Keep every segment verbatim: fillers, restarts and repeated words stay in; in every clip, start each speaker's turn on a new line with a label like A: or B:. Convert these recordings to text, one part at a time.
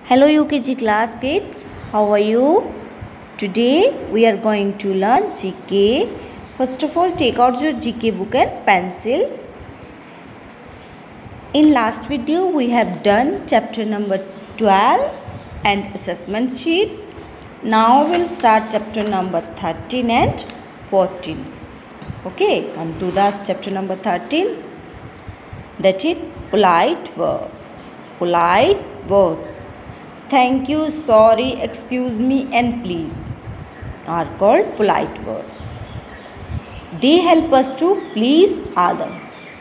A: Hello U K G class kids, how are you? Today we are going to learn G K. First of all, take out your G K book and pencil. In last video we have done chapter number twelve and assessment sheet. Now we'll start chapter number thirteen and fourteen. Okay, come to the chapter number thirteen. That is polite words. Polite words. Thank you, sorry, excuse me and please are called polite words. They help us to please others.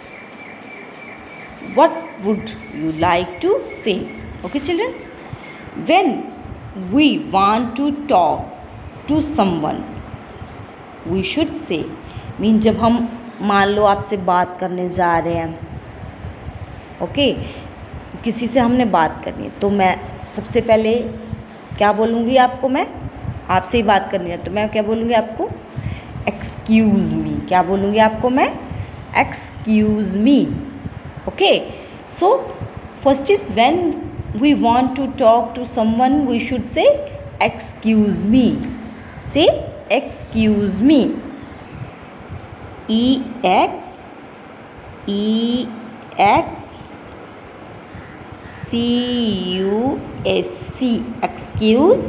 A: What would you like to say? Okay children, when we want to talk to someone, we should say, mean जब हम मान लो आपसे बात करने जा रहे हैं, okay okay, किसी से हमने बात करनी है तो मैं सबसे पहले क्या बोलूँगी आपको, मैं आपसे ही बात करनी है तो मैं क्या बोलूँगी आपको, एक्सक्यूज़ मी. क्या बोलूँगी आपको मैं, excuse me. Okay, so first is when we want to talk to someone we should say excuse me. Say excuse me. E X E X C U S C, excuse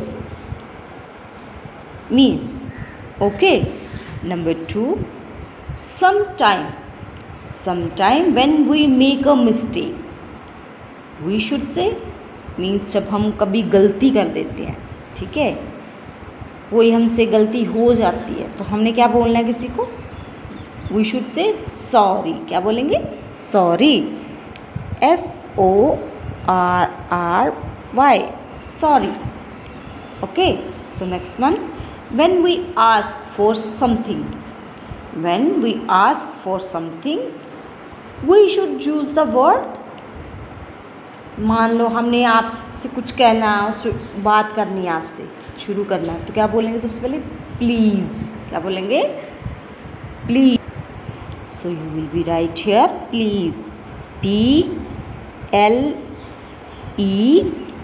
A: me. Okay, number two, sometime sometime when we make a mistake we should say, means जब हम कभी गलती कर देते हैं, ठीक है, कोई हमसे गलती हो जाती है तो हमने क्या बोलना है किसी को, we should say sorry. क्या बोलेंगे, sorry. S O R R Y, sorry. Okay, so next one, when we ask for something, when we ask for something we should use the word. मान लो हमने आपसे कुछ कहना है, बात करनी है, आपसे शुरू करना है तो क्या बोलेंगे सबसे पहले, प्लीज़. क्या बोलेंगे, please. so you will be right here, please. P L E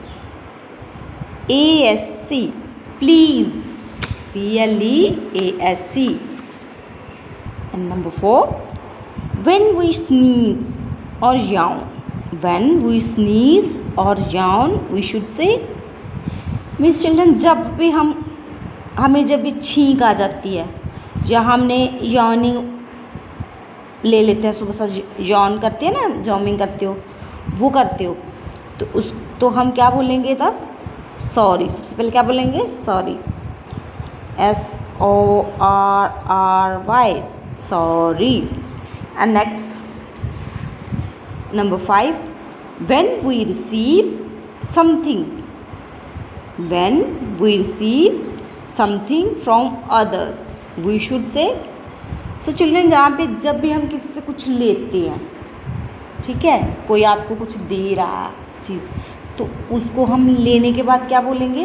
A: A S C, please. P L E A S C. And number four, when we sneeze or yawn, when we sneeze or yawn we should say, Miss Children, जब भी हम हमें जब भी छींक आ जाती है या हमने यॉनिंग ले लेते हैं, सुबह सुबह यॉन करते हैं ना, जॉमिंग करते हो, वो करते हो तो उस तो हम क्या बोलेंगे तब, सॉरी. सबसे पहले क्या बोलेंगे, sorry. S O R R Y, sorry. And next number five, when we receive something, when we receive something from others we should say. So children, जहाँ पे जब भी हम किसी से कुछ लेते हैं, ठीक है, कोई आपको कुछ दे रहा है चीज़ तो उसको हम लेने के बाद क्या बोलेंगे,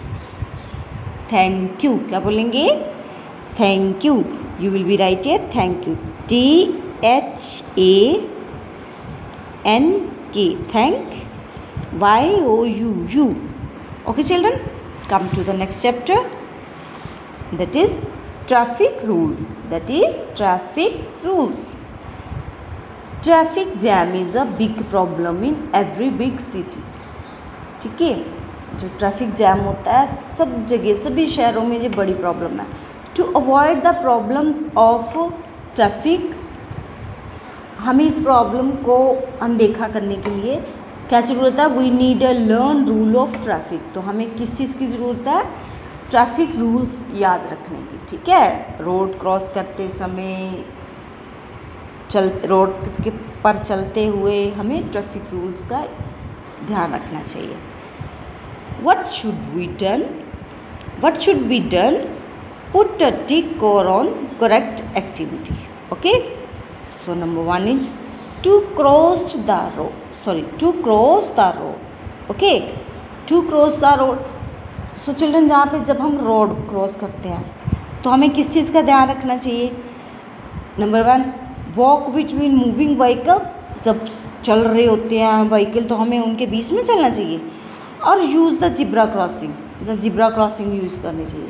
A: थैंक यू. क्या बोलेंगे, thank you. You will be write here, thank you. T H A N K, thank. Y O U, you. Okay children, come to the next chapter, that is traffic rules. That is traffic rules. Traffic jam is a big problem in every big city. ठीक है, जो traffic jam होता है सब जगह, सभी शहरों में ये बड़ी प्रॉब्लम है. To avoid the problems of traffic, हमें इस प्रॉब्लम को अनदेखा करने के लिए क्या ज़रूरत है, we need a learn rule of traffic. तो हमें किस चीज़ की ज़रूरत है, ट्रैफिक रूल्स याद रखने की. ठीक है, रोड क्रॉस करते समय, चल रोड के पर चलते हुए हमें ट्रैफिक रूल्स का ध्यान रखना चाहिए. What should we done, what should be done, put a tick on correct activity. Okay, so number one is to cross the road, sorry to cross the road. Okay, to cross the road. So children, जहाँ पे जब हम road cross करते हैं तो हमें किस चीज़ का ध्यान रखना चाहिए, number one, walk between moving vehicle. जब चल रहे होते हैं व्हीकल तो हमें उनके बीच में चलना चाहिए. और use the zebra crossing, the zebra crossing use करनी चाहिए,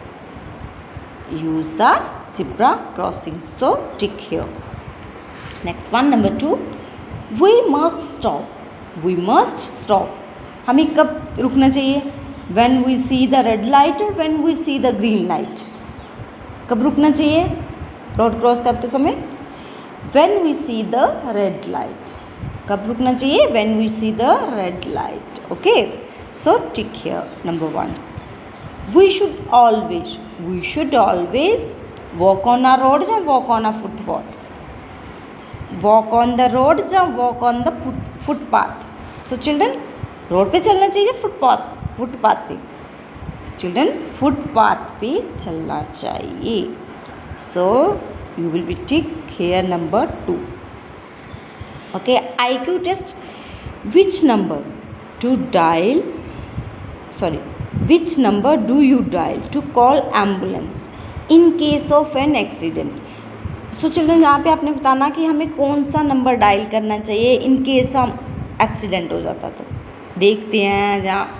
A: use the zebra crossing, so tick here. Next one number two, we must stop, we must stop, हमें कब रुकना चाहिए? When we see the red light और when we see the green light, कब रुकना चाहिए रोड क्रॉस करते समय? When we see the red light, कब रुकना चाहिए? When we see the red light, okay, so tick here number one. We should always, we should always walk on a road या walk on a footpath, walk on the road या walk on the footpath, so children road पे चलना चाहिए, footpath footpath पे, children footpath पे चलना चाहिए, so you will be tick here number two. Okay, I Q test, which number to dial, sorry which number do you dial to call ambulance in case of an accident. So children यहाँ पे आपने बताना कि हमें कौन सा number dial करना चाहिए इन केस हम एक्सीडेंट हो जाता तो। देखते हैं जहाँ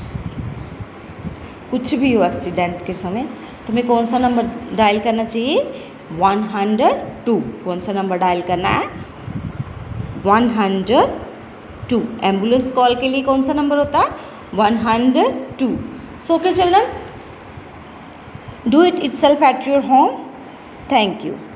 A: कुछ भी हो एक्सीडेंट के समय तो हमें कौन सा नंबर डायल करना चाहिए? वन हंड्रेड टू, कौन सा नंबर डायल करना है? One hundred two. Ambulance call के लिए कौन सा नंबर होता है? One hundred two. So okay children, do it itself at your home. Thank you.